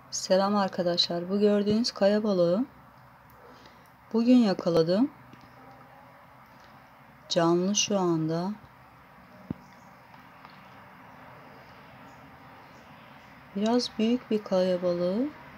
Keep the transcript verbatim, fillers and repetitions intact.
Selam arkadaşlar. Bu gördüğünüz kaya balığı bugün yakaladım. Canlı şu anda. Biraz büyük bir kaya balığı.